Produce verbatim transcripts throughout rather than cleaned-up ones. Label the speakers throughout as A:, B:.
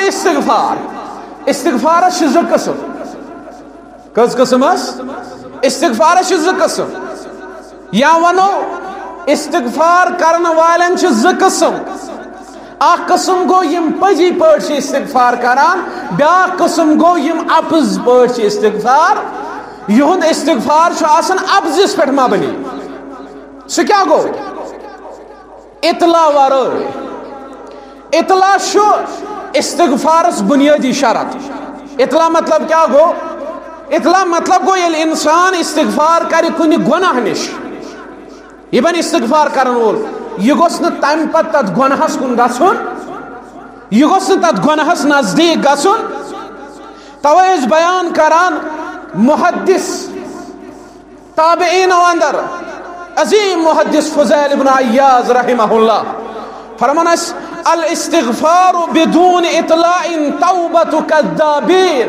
A: استغفار استغفار ز قسم کس قسم استغفار ز قسم یا ونو استغفار کرن والن ز قسم اخ قسم گو یم پزی پٲٹھۍ چھِ استغفار کران بیاکھ قسم گو یم اپز پٲٹھۍ چھِ استغفار یہند استغفار چھُ آسان اپزس پٮ۪ٹھ مبنی سُہ کیٛاہ گوٚو اطلاع ورٲے اطلاع چھُ استغفارس بنیادی شرط اطلاع مطلب کیا گو اطلاع مطلب گو یل انسان استغفار کر کن گناہ نش یہ بن استغفار کرن وول یہ گوس نہ تم پت تت گناہس کن گژھُن یہ گوس نہ تت گناہس نزدیک گژھُن توے اس بیان کران محدث تابعین اندر عظیم محدث فضیل ابن عیاض رحمہ اللہ فرمان اس الاستغفار بدون اطلاع توبۃ کذابین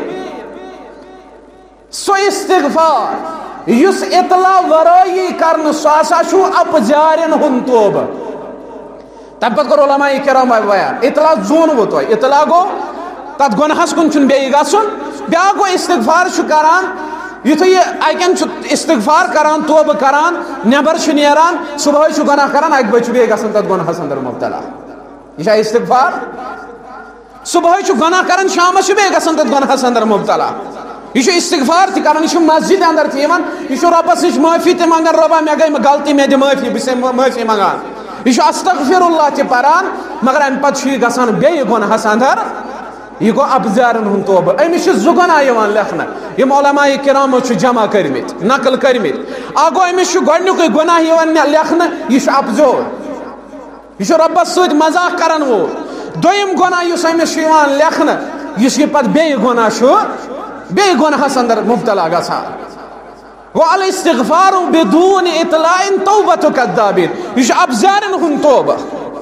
A: سو استغفار یس اطلاع ورائی کرن سو ہسا چھو اپجارن ہن توبہ تم پتہ کر علماء کرام بیان اطلاع زون وہ تو اطلاع گو تت گناہس کن چھن بیٚیہِ گژھُن بیاکھ گو استغفار چھُ کران یُتھُے یہ اکن چھُ استغفار کران توبہ کران نیبر چھُ نیران صبحٲے چھُ گناہ کران اکہِ بجہِ چھُ بیٚیہِ گژھان تتھ گناہس اندر مبتلا یہ استغفار صبح گناہ کران شامس گھن تر گناہس اندر مبتلا یہ استغفار تہ کران یہ مسجد اندر تہ یہ ربس نش معافی تہ منگان ربا مے گئی غلطی مے دِ معافی بہ معافی منگان یہ استغفر اللہ تہ پران مگر ام پتہ یہ گھان بیٚیہِ گناہس اندر یہ گو ابزارن ہند توبہ امس زٕ گناہ لکھنہ یم علماء کرامو جمع کرمت نقل کرمت اکھ گو امس گۄڈنیُکُے گناہ لکھنہ یہ ابزور یہ ربس ست مذاق کرن وول دویم گناہ اس امس لکھنہ اس یہ پتہ بیٚیہِ گناہ بیٚیہِ گناہس اندر مبتلا گژھان والاستغفار بدون اطلاع توبۃ کذابین یہ ابزارن ہند توبہ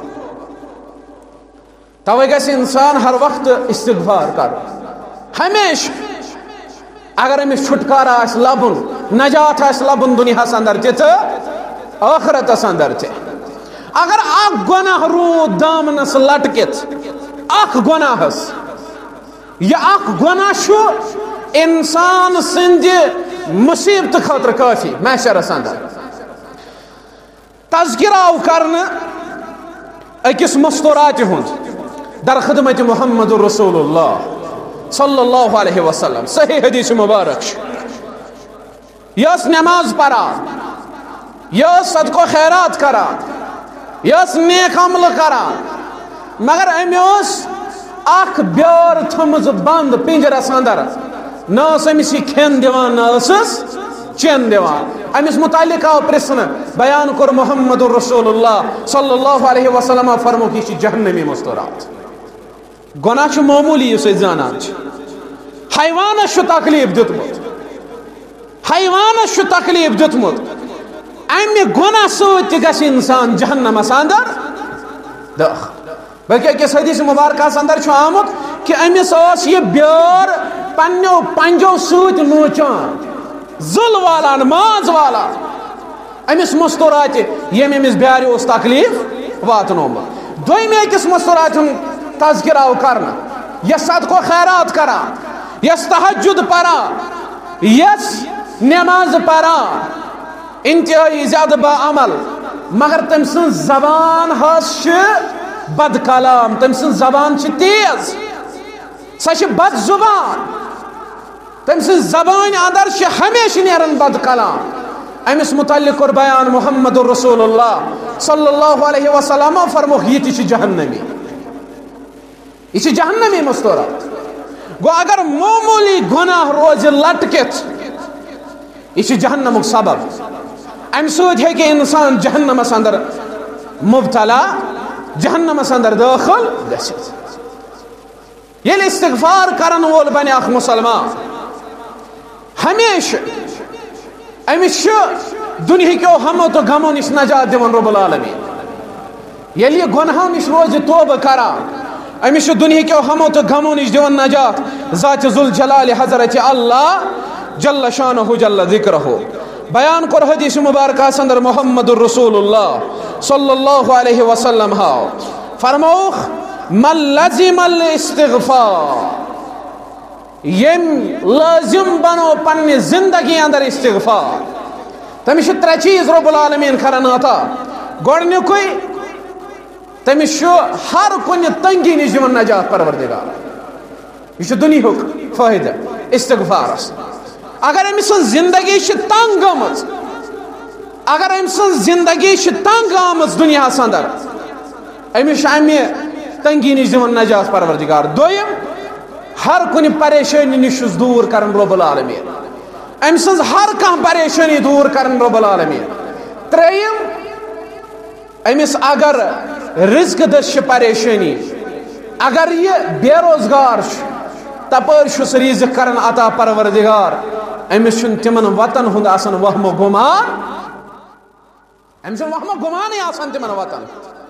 A: توے گژھِ انسان ہر وقت استغفار کر ہمیشہ اگر امس چھٹکارا آسہِ لبن نجات آسہِ لبن دنیاہس اندر تہِ تہٕ ٲخرتس اندر تہِ اگر اخ گناہ روٗد دامنس لٹکت اخ گناہس یہ اخ گناہ چھُ انسان سندِ مصیبت خاطر کافی محشرس اندر تذکرہ آو کرنہٕ أکِس مستورات ہُنٛد در خدمت محمد رسول اللہ صلی اللہ علیہ وسلم صحیح حدیث مبارک یہ ٲس نماز پران یہ ٲس صدقہ خیرات کران یہ نیک عمل کران مگر ام اخ بیار تھمز بند پنجرس اندر نہ امس یہ کھین دان نہ چین دان امس متعلق آو پرسن بیان کور محمد رسول اللہ صلی اللہ علیہ وسلم فرموک یہ جہنمی مستورات گناہ معمولی اس زانان حیوانس تکلیف دیتمت حیوانس تکلیف دیتمت امہ گناہ ست گژھِ انسان جہنمس اندر داخل بلکہ اکس حدیث مبارکس اندر آمت کہ امس اس یہ بیار پنو پنجو ست نوچان زل والان ماز والان امس مستورات یم امس بیار اس تکلیف واتنومت دویم اکس مستورات تذکر آو کرنا یس صدقہ خیرات کران یس تہجد پران یس نماز پران انتہائی زیادہ با عمل مگر تم سن زبان ہس بد کلام تم سن زبان تیز سا بد زبان تم سن زبان اندر ہمیشہ نیران بد کلام امس متعلق کور بیان محمد رسول اللہ صلی اللہ علیہ وسلم فرموک یہ تہ جہنمی یہ جہنمی مستورات گو اگر معمولی گناہ روز لٹکت یہ جہنمک سبب ام سۭتۍ ہیٚکہِ انسان جہنمس اندر مبتلا جہنمس اندر داخل گژھِتھ ییٚلہِ استغفار کرن وول بنہِ اکھ مسلمان ہمیشہ امس چھُ دنیہکیو ہمو تہٕ غمو نش نجات دِوان رب العالمین ییٚلہِ یہِ گۄنہو نش روزِ توبہ کران امس چھُ دنیہکیو ہمو تہٕ غمو نش دِوان نجات ذات ذوالجلال حضرت اللہ جل شانہ جل ذکرہ بیان کور حدیث مبارکہ اندر محمد الرسول اللہ صلی اللہ علیہ وسلم ہاو فرموخ من لزم الاستغفار یم لازم بنو پنہ زندگی اندر استغفار تمس ترے چیز رب العالمین کران عطا گۄڈنیُکُے تمس ہر کن تنگی نش دِوان نجات پروردگار یہ دنیاہُک فٲیدٕ استغفارس اگر أمۍ سٕنٛز زندگی تنگ گٔمٕژ اگر أمۍ سٕنٛز زندگی تنگ آمٕژ دنیاہس اندر أمِس امہِ تنگی نش دِوان نجات پروردگار دوٚیِم ہر کن پریشانی نش دور کرن رب العالمین أمۍ سٕنٛز ہر کانٛہہ پریشانی دور کرن رب العالمین ترٛیٚیِم أمِس اگر رزق دٔسۍ چھِ پریشانی اگر یہ بے روزگار تپٲرۍ چھُس رزق کرن عطا پروردگار أمِس چھُنہٕ تِمن وطن ہُنٛد آسان وہم و گُمان أمِس چھُنہٕ وہم و گُمانٕے آسان تِمن وطن